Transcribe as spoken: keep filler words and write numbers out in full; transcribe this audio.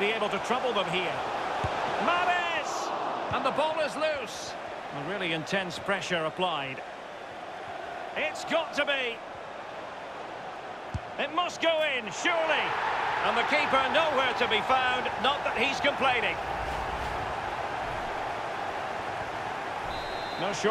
be able to trouble them here. Mahrez! And the ball is loose. Well, really intense pressure applied. It's got to be. It must go in, surely. And the keeper nowhere to be found, not that he's complaining. No sure.